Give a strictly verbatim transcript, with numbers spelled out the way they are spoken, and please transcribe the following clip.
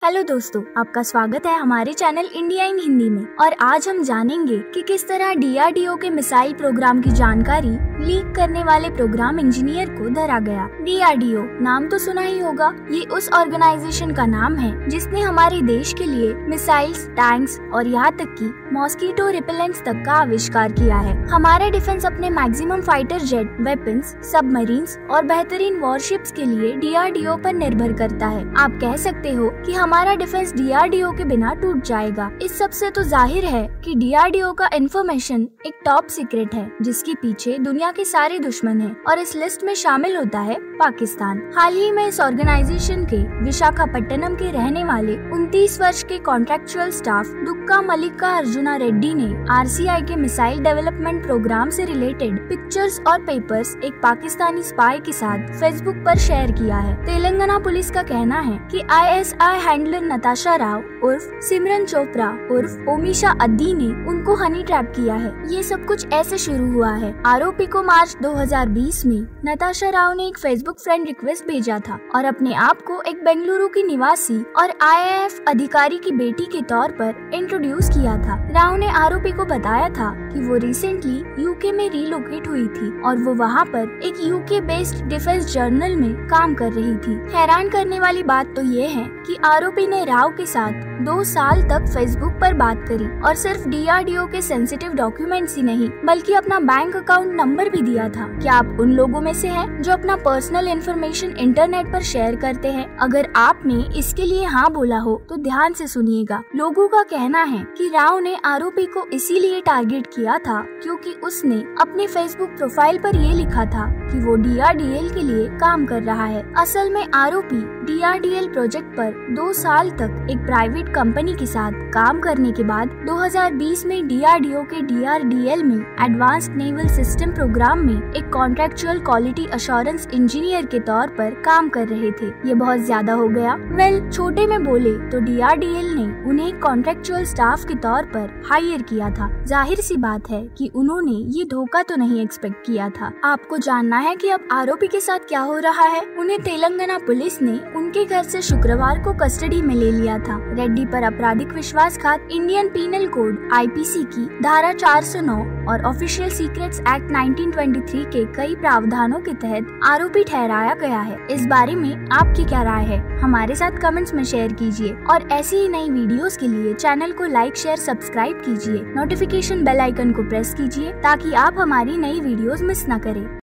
Hello दोस्तों, आपका स्वागत है हमारे चैनल इंडिया इन हिंदी में। और आज हम जानेंगे कि किस तरह डी आर डी ओ के मिसाइल प्रोग्राम की जानकारी लीक करने वाले प्रोग्राम इंजीनियर को धरा गया। डी आर डी ओ नाम तो सुना ही होगा। ये उस ऑर्गेनाइजेशन का नाम है जिसने हमारे देश के लिए मिसाइल्स, टैंक्स और यहाँ तक कि मॉस्किटो रिपेलेंट्स तक का आविष्कार किया है। हमारा डिफेंस अपने maximum fighter jet, weapons, submarines और बेहतरीन वॉरशिप्स के लिए डी आर डी ओ पर निर्भर करता है। आप कह सकते हो कि हमारा defence D R D O के बिना टूट जाएगा। इस सब से तो जाहिर है कि डी आर डी ओ का इन्फॉर्मेशन एक टॉप सीक्रेट है जिसके पीछे दुनिया के सारे दुश्मन हैं और इस लिस्ट में शामिल होता है पाकिस्तान। हाल ही में इस ऑर्गेनाइजेशन के विशाखापट्टनम के रहने वाले उनतीस वर्ष के कॉन्ट्रेक्चुअल स्टाफ दुक्का मल्लिका अर्जुना रेड्डी ने आर सी आई के मिसाइल डेवलपमेंट प्रोग्राम से रिलेटेड पिक्चर्स और पेपर्स एक पाकिस्तानी स्पाई के साथ फेसबुक पर शेयर किया है। तेलंगाना पुलिस का कहना है कि I S I handler Natasha Rao उर्फ सिमरन चोपड़ा उर्फ ओमिशा अद्दी ने उनको हनी ट्रैप किया है। ये सब कुछ ऐसे शुरू हुआ है। आरोपी को मार्च दो हज़ार बीस में नताशा राव ने एक फेसबुक फ्रेंड रिक्वेस्ट भेजा था और अपने आप को एक बेंगलुरु की निवासी और आई ए एफ अधिकारी की बेटी के तौर पर इंट्रोड्यूस किया था। राव ने आरोपी को बताया था कि वो रिसेंटली यू के में रिलोकेट हुई थी और वो वहाँ पर एक यू के बेस्ड डिफेंस जर्नल में काम कर रही थी। हैरान करने वाली बात तो ये है कि आरोपी ने राव के साथ दो साल तक फेसबुक पर बात करी और सिर्फ डी आर डी ओ के सेंसिटिव डॉक्यूमेंट्स ही नहीं बल्कि अपना बैंक अकाउंट नंबर भी दिया था। क्या आप उन लोगों में से हैं जो अपना पर्सनल इंफॉर्मेशन इंटरनेट पर शेयर करते हैं? अगर आपने इसके लिए हाँ बोला हो तो ध्यान से सुनिएगा। लोगों का कहना है कि राव ने आरोपी को इसीलिए टारगेट किया था क्योंकि उसने अपने फेसबुक प्रोफाइल पर ये लिखा था कि वो डी आर डी एल के लिए काम कर रहा है। असल में आरोपी D R D L project पर दो साल तक एक प्राइवेट कंपनी के साथ काम करने के बाद दो हज़ार बीस में डी आर डी ओ के डी आर डी एल में एडवांस्ड नेवल सिस्टम प्रोग्राम में एक कॉन्ट्रेक्चुअल क्वालिटी अश्योरेंस इंजीनियर के तौर पर काम कर रहे थे। ये बहुत ज्यादा हो गया। वेल well, छोटे में बोले तो डी आर डी एल ने उन्हें एक कॉन्ट्रेक्चुअल स्टाफ के तौर पर हायर किया था। जाहिर सी बात है कि उन्होंने ये धोखा तो नहीं एक्सपेक्ट किया था। आपको जानना है कि अब आरोपी के साथ क्या हो रहा है। उन्हें तेलंगाना पुलिस ने उनके घर से शुक्रवार को कस्टडी में ले लिया था। रेड्डी पर आपराधिक विश्वासघात Indian penal code I P C की धारा चार सौ नौ और official secrets act nineteen twenty three के कई प्रावधानों के तहत आरोपी ठहराया गया है। इस बारे में आपकी क्या राय है? हमारे साथ कमेंट्स में शेयर कीजिए और ऐसी ही नई वीडियोस के लिए चैनल को लाइक, शेयर, सब्सक्राइब कीजिए। नोटिफिकेशन बेल आइकन को प्रेस कीजिए ताकि आप हमारी नई वीडियोस मिस न करें।